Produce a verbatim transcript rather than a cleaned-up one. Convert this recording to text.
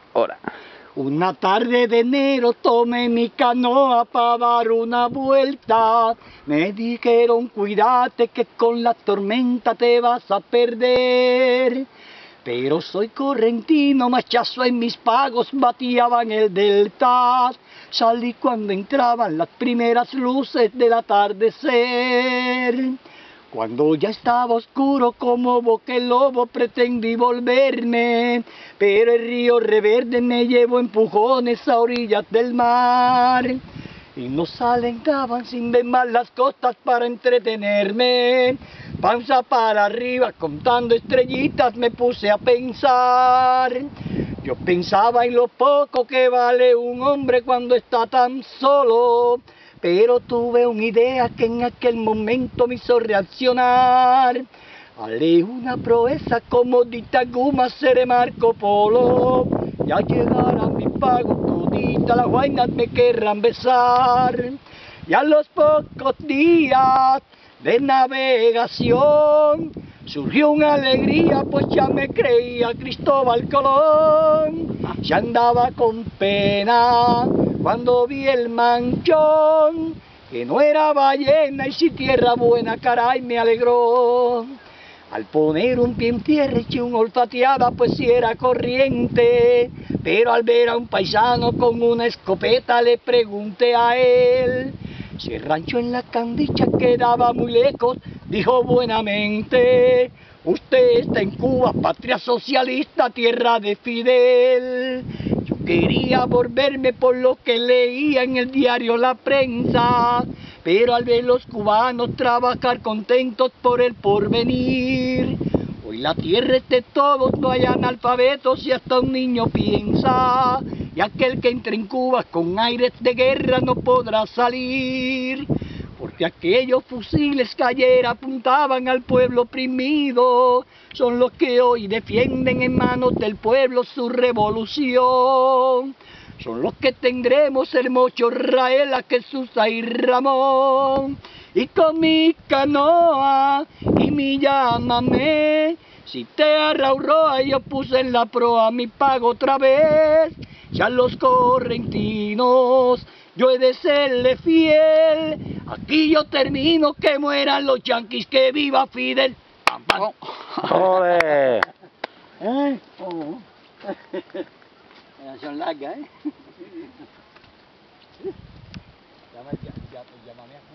Ahora. Una tarde de enero tomé mi canoa para dar una vuelta. Me dijeron, cuídate que con la tormenta te vas a perder. Pero soy correntino, machazo en mis pagos, bateaban el delta. Salí cuando entraban las primeras luces del atardecer. Cuando ya estaba oscuro como boca el lobo pretendí volverme, pero el río reverde me llevó empujones a orillas del mar. Y nos alentaban sin ver más las costas para entretenerme. Panza para arriba contando estrellitas me puse a pensar. Yo pensaba en lo poco que vale un hombre cuando está tan solo. Pero tuve una idea que en aquel momento me hizo reaccionar. Haré una proeza como dicta Guma, seré Marco Polo. Ya llegará mi pago, todita las guainas me querrán besar. Y a los pocos días de navegación surgió una alegría, pues ya me creía Cristóbal Colón. Ya andaba con pena cuando vi el manchón, que no era ballena y si tierra buena, caray, me alegró. Al poner un pie en tierra eché una olfateada, pues si era corriente, pero al ver a un paisano con una escopeta le pregunté a él si el rancho en la Candicha quedaba muy lejos. Dijo buenamente, usted está en Cuba, patria socialista, tierra de Fidel. Yo quería volverme por lo que leía en el diario La Prensa, pero al ver los cubanos trabajar contentos por el porvenir, hoy la tierra es de todos, no hay analfabetos y hasta un niño piensa, y aquel que entre en Cuba con aires de guerra no podrá salir, porque aquellos fusiles que ayer apuntaban al pueblo oprimido son los que hoy defienden en manos del pueblo su revolución. Son los que tendremos el Mocho, Raela, Jesús y Ramón. Y con mi canoa y mi llámame, si te arraurroa yo puse en la proa mi pago otra vez. Ya los correntinos yo he de serle fiel. Aquí yo termino, que mueran los yanquis, que viva Fidel. ¡Pam, pam! ¡Joder! ¿Eh? Oh. Canción larga, ¿eh? Llama, ya, ya, llámame.